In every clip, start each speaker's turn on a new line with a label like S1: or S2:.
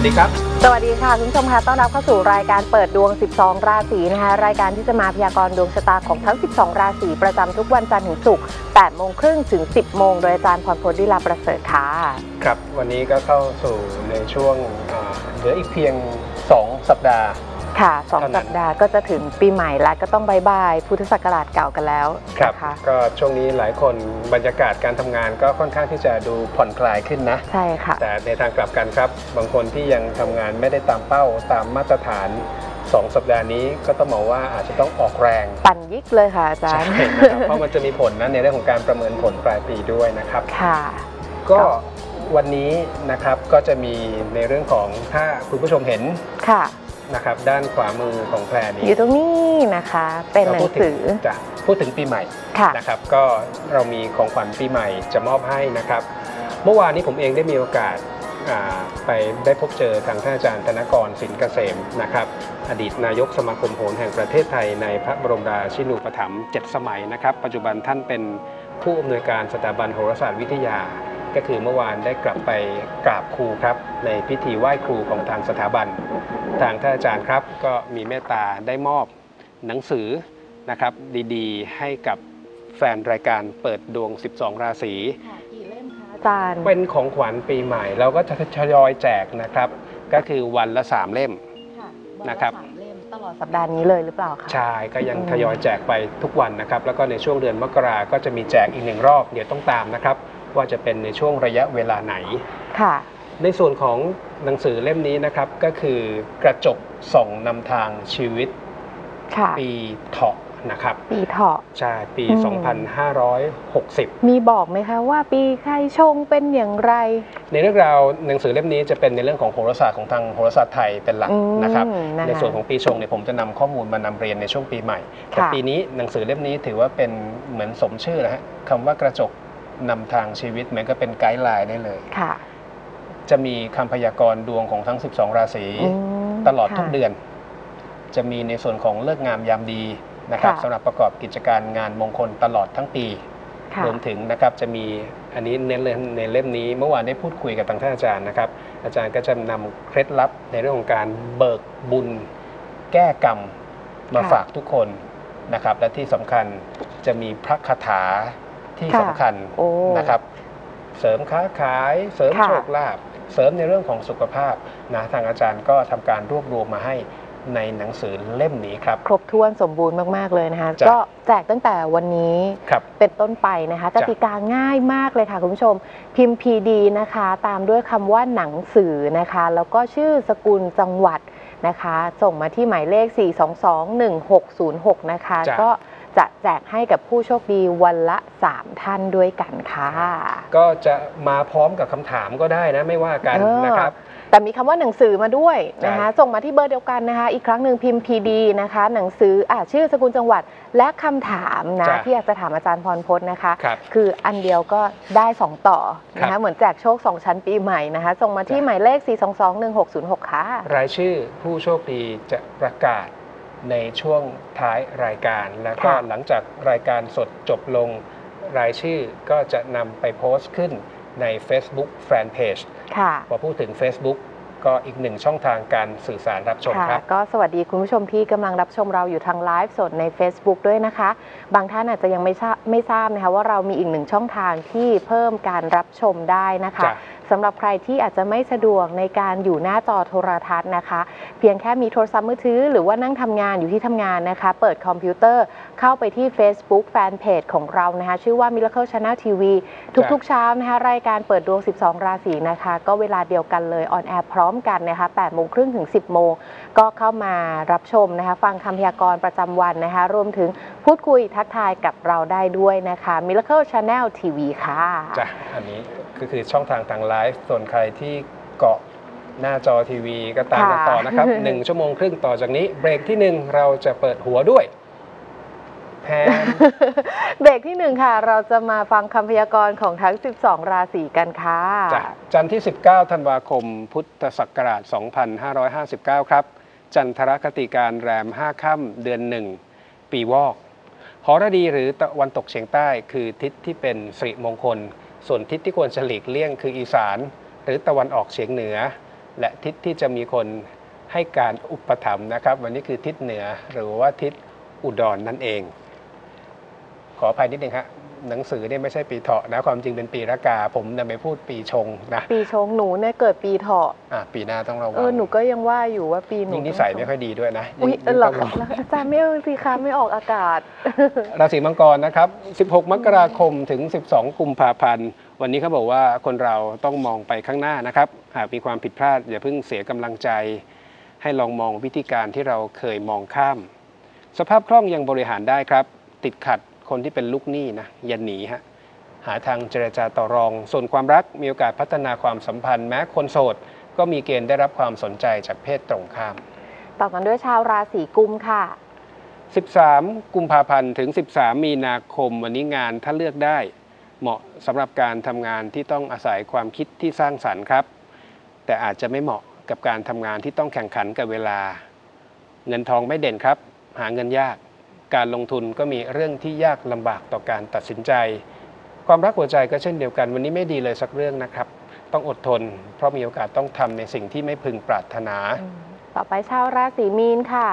S1: ดีครับ
S2: สวัสดีค่ะคุณผู้ชมค่ะต้อนรับเข้าสู่รายการเปิดดวง12ราศีนะคะรายการที่จะมาพยากรณ์ดวงชะตาของทั้ง12ราศีประจำทุกวันจันทร์ถึงศุกร์ 8:30 น. ถึง 10:00 น. โดยอาจารย์พรพจน์ ดิลาประเสริฐค่ะ
S1: ครับวันนี้ก็เข้าสู่ในช่วงเหลืออีกเพียง2 สัปดาห์
S2: ค่ะ2 สัปดาห์ก็จะถึงปีใหม่แล้วก็ต้องบายบายพุทธศักราชเก่ากันแล้ว
S1: นะคะก็ช่วงนี้หลายคนบรรยากาศการทำงานก็ค่อนข้างที่จะดูผ่อนคลายขึ้นนะ
S2: ใช่ค่ะ
S1: แต่ในทางกลับกันครับบางคนที่ยังทำงานไม่ได้ตามเป้าตามมาตรฐาน2 สัปดาห์นี้ก็ต้องบอกว่าอาจจะต้องออกแรง
S2: ปั่นยิกเลยค่ะอาจารย์
S1: เพราะมันจะมีผลนะในเรื่องของการประเมินผลปลายปีด้วยนะครับ
S2: ค่ะ
S1: ก็วันนี้นะครับก็จะมีในเรื่องของถ้าคุณผู้ชมเห็น
S2: ค่ะ
S1: นะครับด้านขวามือของแพรนี้
S2: อยู่ตรงนี้นะคะเป็นหนังสือ
S1: จะพูดถึงปีใหม่นะครับก็เรามีของขวัญปีใหม่จะมอบให้นะครับเมื่อวานนี้ผมเองได้มีโอกาสไปได้พบเจอทางท่านอาจารย์ธนกรสินเกษมนะครับอดีตนายกสมาคมโหราแห่งประเทศไทยในพระบรมราชินูปถัมภ์7 สมัยนะครับปัจจุบันท่านเป็นผู้อำนวยการสถาบันโหราศาสตร์วิทยาก็คือเมื่อวานได้กลับไปกราบครูครับในพิธีไหว้ครูของทางสถาบันทางท่านอาจารย์ครับก็มีเมตตาได้มอบหนังสือนะครับดีๆให้กับแฟนรายการเปิดดวง12 ราศี
S2: กี่เล่มคะอาจารย์
S1: เป็นของขวัญปีใหม่เราก็จะทยอยแจกนะครับก็คือวันละ3 เล่มนะครับ
S2: ตลอดสัปดาห์นี้เลยหรือเปล่าคะ
S1: ใช่ก็ยังทยอยแจกไปทุกวันนะครับแล้วก็ในช่วงเดือนมกราก็จะมีแจกอีก1 รอบเดี๋ยวต้องตามนะครับว่าจะเป็นในช่วงระยะเวลาไหน
S2: ค่ะ
S1: ในส่วนของหนังสือเล่มนี้นะครับก็คือกระจกส่องนำทางชีวิตปีเถาะนะครับ
S2: ปีเถาะ
S1: ใช่ปี 2560
S2: มีบอกไหมคะว่าปีใครชงเป็นอย่างไร
S1: ในเรื่องราวหนังสือเล่มนี้จะเป็นในเรื่องของโหราศาสตร์ของทางโหราศาสตร์ไทยเป็นหลักนะครับในส่วนของปีชงเนี่ยผมจะนำข้อมูลมานำเรียนในช่วงปีใหม่แต่ปีนี้หนังสือเล่มนี้ถือว่าเป็นเหมือนสมชื่อนะฮะคำว่ากระจกนำทางชีวิตเหมือนก็เป็นไกด์ไลน์ได้เลยจะมีคำพยากรณ์ดวงของทั้ง12 ราศีตลอดทุกเดือนจะมีในส่วนของเลิกงามยามดีนะครับสำหรับประกอบกิจการงานมงคลตลอดทั้งปีรวมถึงนะครับจะมีอันนี้เน้นเลยในเล่มนี้เมื่อวานได้พูดคุยกับทางท่านอาจารย์นะครับอาจารย์ก็จะนำเคล็ดลับในเรื่องของการเบิกบุญแก้กรรมมาฝากทุกคนนะครับและที่สำคัญจะมีพระคาถาที่สำคัญนะครับเสริมค้าขายเสริมโชคลาภเสริมในเรื่องของสุขภาพนะทางอาจารย์ก็ทำการรวบรวมมาให้ในหนังสือเล่มนี้ครับ
S2: ครบถ้วนสมบูรณ์มากๆเลยนะคะก็แจกตั้งแต่วันนี้เป็นต้นไปนะคะกติกาง่ายมากเลยค่ะคุณผู้ชมพิมพ์ PD นะคะตามด้วยคำว่าหนังสือนะคะแล้วก็ชื่อสกุลจังหวัดนะคะส่งมาที่หมายเลข 4221606 นะคะก็จะแจกให้กับผู้โชคดีวันละ3 ท่านด้วยกันค่ะ
S1: ก็จะมาพร้อมกับคำถามก็ได้นะไม่ว่ากันนะครับ
S2: แต่มีคำว่าหนังสือมาด้วยนะคะส่งมาที่เบอร์เดียวกันนะคะอีกครั้งหนึ่งพิมพ์ PD นะคะหนังสือชื่อสกุลจังหวัดและคำถามนะที่อยากจะถามอาจารย์พรพจน์นะคะคืออันเดียวก็ได้2 ต่อนะคะเหมือนแจกโชค2 ชั้นปีใหม่นะคะส่งมาที่หมายเลข 4221606 ค่ะ
S1: รายชื่อผู้โชคดีจะประกาศในช่วงท้ายรายการแล้วก็หลังจากรายการสดจบลงรายชื่อก็จะนำไปโพสต์ขึ้นใน Facebook Fanpage พอพูดถึง Facebook ก็อีก1 ช่องทางการสื่อสารรับชมครับ
S2: ก็สวัสดีคุณผู้ชมที่กำลังรับชมเราอยู่ทางไลฟ์สดใน Facebook ด้วยนะคะบางท่านอาจจะยังไม่ทราบนะคะว่าเรามีอีก1 ช่องทางที่เพิ่มการรับชมได้นะคะสำหรับใครที่อาจจะไม่สะดวกในการอยู่หน้าจอโทรทัศน์นะคะเพียงแค่มีโทรศัพท์มือถือหรือว่านั่งทำงานอยู่ที่ทำงานนะคะเปิดคอมพิวเตอร์เข้าไปที่ Facebook Fanpage ของเรานะคะชื่อว่า Miracle Channel TV ทุกๆเช้านะคะรายการเปิดดวง12 ราศีนะคะก็เวลาเดียวกันเลยออนแอร์พร้อมกันนะคะ8:30 ถึง 10:00 นก็เข้ามารับชมนะคะฟังคำพยากรณ์ประจำวันนะคะรวมถึงพูดคุยทักทายกับเราได้ด้วยนะคะ Miracle Channel TV ค่ะ
S1: จ้ะอันนี้ก็คือช่องทางไลฟ์ส่วนใครที่เกาะหน้าจอทีวีก็ตามกันต่อนะครับ1 ชั่วโมงครึ่งต่อจากนี้เบรกที่1เราจะเปิดหัวด้วยแพน
S2: เบรกที่1ค่ะเราจะมาฟังคำพยากรณ์ของทั้ง12 ราศีกันค่ะ
S1: จันทร์ที่19 ธันวาคมพุทธศักราช 2559 ครับจันทรคติการแรม 5 ค่ำเดือน 1 ปีวอกหรดีหรือตะวันตกเฉียงใต้คือทิศที่เป็นสิริมงคลส่วนทิศที่ควรจะหลีกเลี่ยงคืออีสานหรือตะวันออกเฉียงเหนือและทิศที่จะมีคนให้การอุปถัมภ์นะครับวันนี้คือทิศเหนือหรือว่าทิศอุดรนั่นเองขออภัยนิดนึงฮะหนังสือเนี่ยไม่ใช่ปีเถาะนะความจริงเป็นปีละกาผมนำไปพูดปีชงนะ
S2: ปีชงหนูเนี่ยเกิดปีเถาะ
S1: ปีหน้าต้องระวัง
S2: หนูก็ยังว่าอยู่ว่าปีหนู
S1: ยิ่งนิสัยไม่ค่อยดีด้วยนะ
S2: อุ๊ยหรออาจารย์ไม่เอาสิคะไม่ออกอากาศ
S1: ราศีมังกรนะครับ16 มกราคมถึง12 กุมภาพันธ์วันนี้เขาบอกว่าคนเราต้องมองไปข้างหน้านะครับหากมีความผิดพลาดอย่าเพิ่งเสียกำลังใจให้ลองมองวิธีการที่เราเคยมองข้ามสภาพคล่องยังบริหารได้ครับติดขัดคนที่เป็นลูกหนี้นะอย่าหนีฮะหาทางเจรจาต่อรองส่วนความรักมีโอกาสพัฒนาความสัมพันธ์แม้คนโสดก็มีเกณฑ์ได้รับความสนใจจากเพศตรงข้าม
S2: ต่อกันด้วยชาวราศีกุมค่ะ
S1: 13 กุมภาพันธ์ถึง13 มีนาคมวันนี้งานถ้าเลือกได้เหมาะสำหรับการทำงานที่ต้องอาศัยความคิดที่สร้างสรรค์ครับแต่อาจจะไม่เหมาะกับการทำงานที่ต้องแข่งขันกับเวลาเงินทองไม่เด่นครับหาเงินยากการลงทุนก็มีเรื่องที่ยากลำบากต่อการตัดสินใจความรักหัวใจก็เช่นเดียวกันวันนี้ไม่ดีเลยสักเรื่องนะครับต้องอดทนเพราะมีโอกาสต้องทำในสิ่งที่ไม่พึงปรารถนา
S2: ต่อไปชาวราศีมีนค่ะ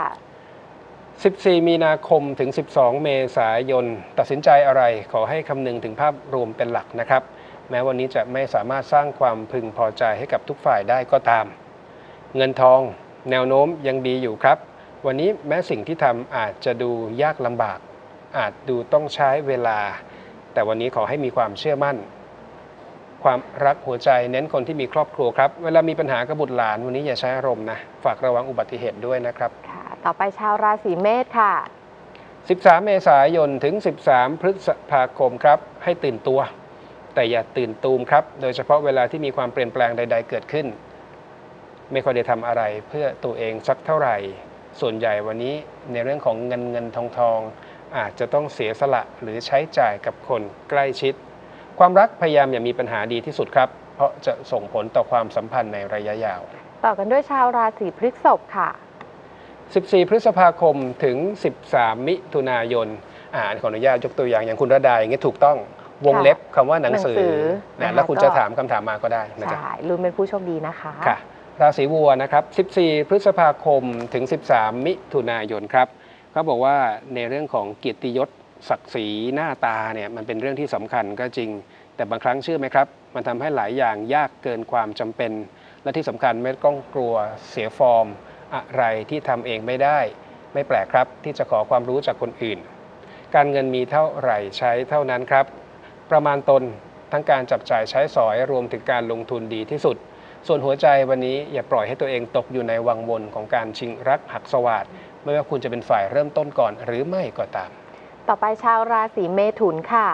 S1: 14 มีนาคมถึง12 เมษายนตัดสินใจอะไรขอให้คำนึงถึงภาพรวมเป็นหลักนะครับแม้วันนี้จะไม่สามารถสร้างความพึงพอใจให้กับทุกฝ่ายได้ก็ตามเงินทองแนวโน้มยังดีอยู่ครับวันนี้แม้สิ่งที่ทำอาจจะดูยากลำบากอาจดูต้องใช้เวลาแต่วันนี้ขอให้มีความเชื่อมั่นความรักหัวใจเน้นคนที่มีครอบครัวครับเวลามีปัญหากับบุตรหลานวันนี้อย่าใช้อารมณ์นะฝากระวังอุบัติเหตุด้วยนะครับ
S2: ค่ะต่อไปชาวราศีเมษค่ะ
S1: 13 เมษายนถึง13 พฤษภาคมครับให้ตื่นตัวแต่อย่าตื่นตูมครับโดยเฉพาะเวลาที่มีความเปลี่ยนแปลงใดๆเกิดขึ้นไม่ค่อยได้ทำอะไรเพื่อตัวเองสักเท่าไหร่ส่วนใหญ่วันนี้ในเรื่องของเงินทองอาจจะต้องเสียสละหรือใช้จ่ายกับคนใกล้ชิดความรักพยายามอย่ามีปัญหาดีที่สุดครับเพราะจะส่งผลต่อความสัมพันธ์ในระยะยาว
S2: ต่อกันด้วยชาวราศีพฤษภค่ะ
S1: 14 พฤษภาคมถึง13 มิถุนายนขออนุญาตยกตัวอย่างอย่างคุณระดาอย่างนี้ถูกต้องวงเล็บคำว่าหนังสือแล้วคุณจะถามคำถามมาก็ได้นะจ๊ะ
S2: ใช่ลุ้นเป็นผู้โชคดีนะคะ
S1: ค่ะราศีวัวนะครับ14 พฤษภาคมถึง13 มิถุนายนครับเขาบอกว่าในเรื่องของเกียรติยศศักดิ์ศรีหน้าตาเนี่ยมันเป็นเรื่องที่สำคัญก็จริงแต่บางครั้งเชื่อไหมครับมันทำให้หลายอย่างยากเกินความจำเป็นและที่สำคัญไม่ต้องกลัวเสียฟอร์มอะไรที่ทำเองไม่ได้ไม่แปลกครับที่จะขอความรู้จากคนอื่นการเงินมีเท่าไหร่ใช้เท่านั้นครับประมาณตนทั้งการจับจ่ายใช้สอยรวมถึงการลงทุนดีที่สุดส่วนหัวใจวันนี้อย่าปล่อยให้ตัวเองตกอยู่ในวังวนของการชิงรักหักสวาทไม่ว่าคุณจะเป็นฝ่ายเริ่มต้นก่อนหรือไม่ก็ตาม
S2: ต่อไปชาวราศีเมถุนค่ะ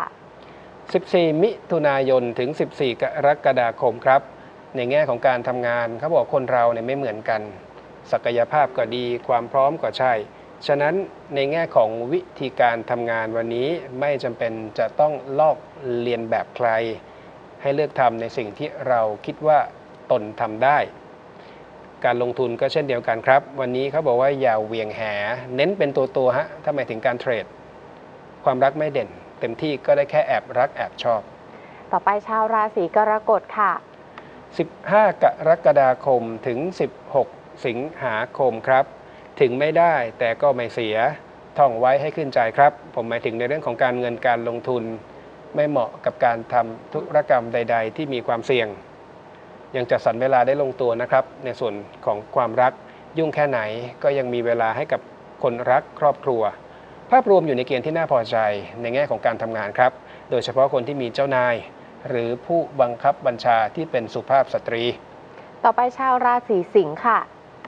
S1: 14 มิถุนายนถึง14 กรกฎาคมครับในแง่ของการทำงานเขาบอกคนเราเนี่ยไม่เหมือนกันศักยภาพก็ดีความพร้อมก็ใช่ฉะนั้นในแง่ของวิธีการทำงานวันนี้ไม่จำเป็นจะต้องลอกเลียนแบบใครให้เลือกทำในสิ่งที่เราคิดว่าตนทำได้การลงทุนก็เช่นเดียวกันครับวันนี้เขาบอกว่าอย่าเหวี่ยงแหเน้นเป็นตัวฮะถ้าหมายถึงการเทรดความรักไม่เด่นเต็มที่ก็ได้แค่แอบรักแอบชอบ
S2: ต่อไปชาวราศีกรกฎค่ะ
S1: 15 กรกฎาคมถึง16 สิงหาคมครับถึงไม่ได้แต่ก็ไม่เสียท่องไว้ให้ขึ้นใจครับผมหมายถึงในเรื่องของการเงินการลงทุนไม่เหมาะกับการทำธุรกรรมใดๆที่มีความเสี่ยงยังจัดสรรเวลาได้ลงตัวนะครับในส่วนของความรักยุ่งแค่ไหนก็ยังมีเวลาให้กับคนรักครอบครัวภาพรวมอยู่ในเกณฑ์ที่น่าพอใจในแง่ของการทำงานครับโดยเฉพาะคนที่มีเจ้านายหรือผู้บังคับบัญชาที่เป็นสุภาพสตรี
S2: ต่อไปชาวราศีสิงค์ค่ะ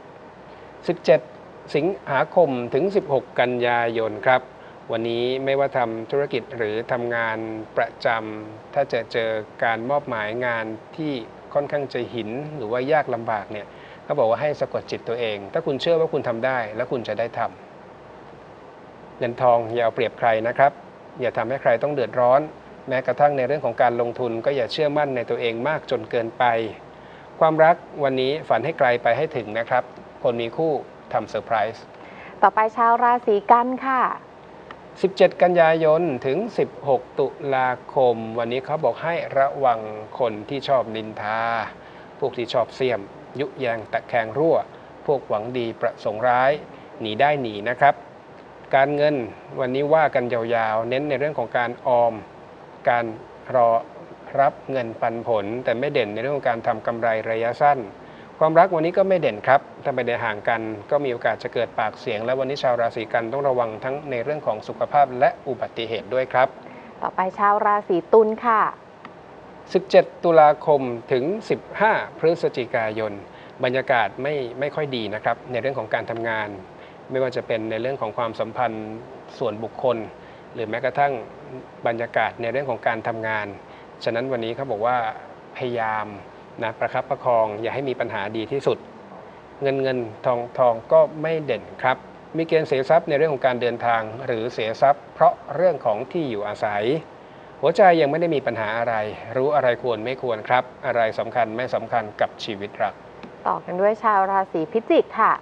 S1: 17 สิงหาคมถึง16 กันยายนครับวันนี้ไม่ว่าทำธุรกิจหรือทำงานประจำถ้าเจอการมอบหมายงานที่ค่อนข้างจะหินหรือว่ายากลำบากเนี่ยเขาบอกว่าให้สะกดจิตตัวเองถ้าคุณเชื่อว่าคุณทำได้แล้วคุณจะได้ทำเงินทองอย่าเอาเปรียบใครนะครับอย่าทำให้ใครต้องเดือดร้อนแม้กระทั่งในเรื่องของการลงทุนก็อย่าเชื่อมั่นในตัวเองมากจนเกินไปความรักวันนี้ฝันให้ไกลไปให้ถึงนะครับคนมีคู่ทำเซอร์ไพรส์
S2: ต่อไปชาวราศีกันค่ะ
S1: 17 กันยายนถึง16 ตุลาคมวันนี้เขาบอกให้ระวังคนที่ชอบนินทาพวกที่ชอบเสี่ยมยุแยงตะแคงรั่วพวกหวังดีประสงค์ร้ายหนีได้หนีนะครับการเงินวันนี้ว่ากันยาวๆเน้นในเรื่องของการออมการรอรับเงินปันผลแต่ไม่เด่นในเรื่องของการทำกำไรระยะสั้นความรักวันนี้ก็ไม่เด่นครับถ้าไปได้ห่างกันก็มีโอกาสจะเกิดปากเสียงและวันนี้ชาวราศีกันต้องระวังทั้งในเรื่องของสุขภาพและอุบัติเหตุด้วยครับ
S2: ต่อไปชาวราศีตุลค่ะ
S1: 17 ตุลาคมถึง 15 พฤศจิกายนบรรยากาศไม่ค่อยดีนะครับในเรื่องของการทำงานไม่ว่าจะเป็นในเรื่องของความสัมพันธ์ส่วนบุคคลหรือแม้กระทั่งบรรยากาศในเรื่องของการทำงานฉะนั้นวันนี้เขาบอกว่าพยายามนะประคับประคองอย่าให้มีปัญหาดีที่สุดเงินทองก็ไม่เด่นครับมีเกณฑ์เสียทรัพย์ในเรื่องของการเดินทางหรือเสียทรัพย์เพราะเรื่องของที่อยู่อาศัยหัวใจยังไม่ได้มีปัญหาอะไรรู้อะไรควรไม่ควรครับอะไรสำคัญไม่สำคัญกับชีวิตรัก
S2: ต่อกันด้วยชาวราศีพิจิกค่ะ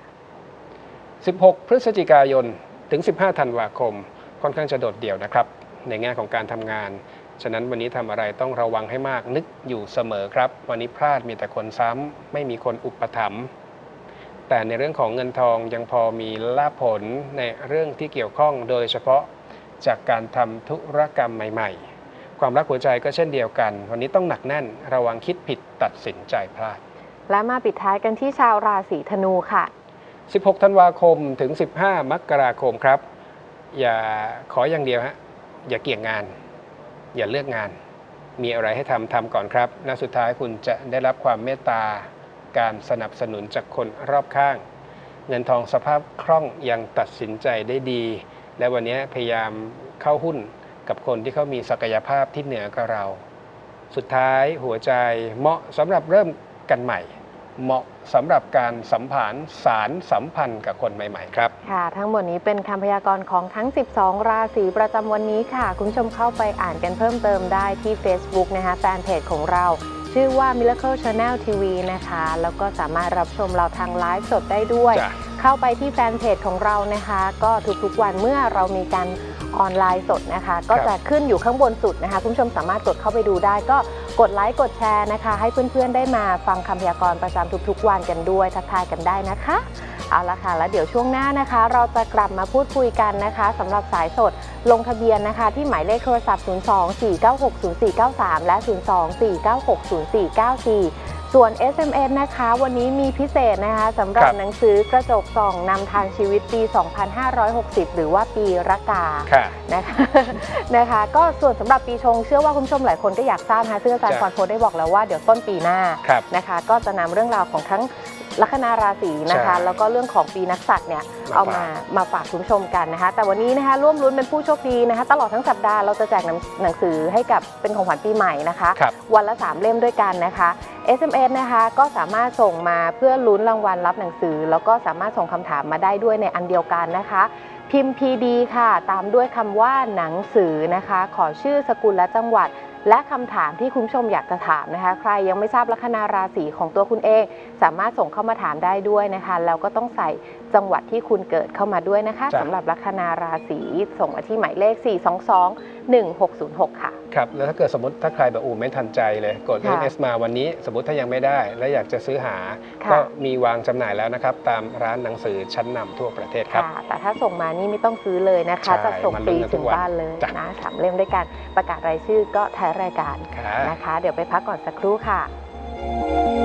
S1: 16 พฤศจิกายนถึง 15 ธันวาคมค่อนข้างจะโดดเดี่ยวนะครับในแง่ของการทำงานฉะนั้นวันนี้ทำอะไรต้องระวังให้มากนึกอยู่เสมอครับวันนี้พลาดมีแต่คนซ้ำไม่มีคนอุปถัมภ์แต่ในเรื่องของเงินทองยังพอมีลาภผลในเรื่องที่เกี่ยวข้องโดยเฉพาะจากการทำธุรกรรมใหม่ๆความรักหัวใจก็เช่นเดียวกันวันนี้ต้องหนักแน่นระวังคิดผิดตัดสินใจพลาด
S2: และมาปิดท้ายกันที่ชาวราศีธนูค่ะ
S1: 16 ธันวาคมถึง 15 มกราคมครับอย่าขออย่างเดียวฮะอย่าเกี่ยงงานอย่าเลือกงานมีอะไรให้ทำก่อนครับและสุดท้ายคุณจะได้รับความเมตตาการสนับสนุนจากคนรอบข้างเงินทองสภาพคล่องยังตัดสินใจได้ดีและวันนี้พยายามเข้าหุ้นกับคนที่เขามีศักยภาพที่เหนือกว่าเราสุดท้ายหัวใจเหมาะสำหรับเริ่มกันใหม่เหมาะสำหรับการสัมพันธ์กับคนใหม่ๆครับ
S2: ค่ะทั้งหมดนี้เป็นคำพยากรณ์ของทั้ง12ราศีประจำวันนี้ค่ะคุณผู้ชมเข้าไปอ่านกันเพิ่มเติมได้ที่ Facebook นะคะแฟนเพจของเราชื่อว่า Miracle Channel TV นะคะแล้วก็สามารถรับชมเราทางไลฟ์สดได้ด้วยเข้าไปที่แฟนเพจของเรานะคะก็ทุกๆวันเมื่อเรามีการออนไลน์สดนะคะก็จะขึ้นอยู่ข้างบนสุดนะคะคุณผู้ชมสามารถกดเข้าไปดูได้ก็กดไลค์กดแชร์นะคะให้เพื่อนๆได้มาฟังคำพยากรณ์ประจำทุกๆวันกันด้วยทักทายกันได้นะคะเอาละค่ะแล้วเดี๋ยวช่วงหน้านะคะเราจะกลับมาพูดคุยกันนะคะสำหรับสายสดลงทะเบียนนะคะที่หมายเลขโทรศัพท์ 024960493 และ 024960494 ส่วน SMS นะคะวันนี้มีพิเศษนะคะสำหรับหนังสือกระจกส่องนำทางชีวิตปี 2560 หรือว่าปีรากานะคะก็ส่วนสำหรับปีชงเชื่อว่าคุณผู้ชมหลายคนก็อยากทราบนะคะซึ่งอาจารย์พรโพได้บอกแล้วว่าเดี๋ยวต้นปีหน้านะคะก็จะนำเรื่องราวของทั้งลัคนาราศีนะคะแล้วก็เรื่องของปีนักษัตริย์เนี่ยเอามาฝากคุณผู้ชมกันนะคะแต่วันนี้นะคะร่วมลุ้นเป็นผู้โชคดีนะคะตลอดทั้งสัปดาห์เราจะแจกหนังสือให้กับเป็นของขวัญปีใหม่นะคะวันละ3 เล่มด้วยกันนะคะ SMS นะคะก็สามารถส่งมาเพื่อลุ้นรางวัลรับหนังสือแล้วก็สามารถส่งคำถามมาได้ด้วยในอันเดียวกันนะคะพิมพ์ PD ค่ะตามด้วยคำว่าหนังสือนะคะขอชื่อสกุลและจังหวัดและคำถามที่คุณผู้ชมอยากจะถามนะคะใครยังไม่ทราบลัคนาราศีของตัวคุณเองสามารถส่งเข้ามาถามได้ด้วยนะคะแล้วก็ต้องใส่จังหวัดที่คุณเกิดเข้ามาด้วยนะคะสำหรับลัคนาราศีส่งมาที่หมายเลข 4221606 ค่ะ
S1: ครับแล้วถ้าเกิดสมมติถ้าใครแบบไม่ทันใจเลยกด SMS มาวันนี้สมมติถ้ายังไม่ได้และอยากจะซื้อหาก็มีวางจำหน่ายแล้วนะครับตามร้านหนังสือชั้นนำทั่วประเทศครับ
S2: แต่ถ้าส่งมานี่ไม่ต้องซื้อเลยนะคะจะส่งฟรีถึงบ้านเลยนะ3 เล่มด้วยกันประกาศรายชื่อก็ท้ายรายการนะคะเดี๋ยวไปพักก่อนสักครู่ค่ะ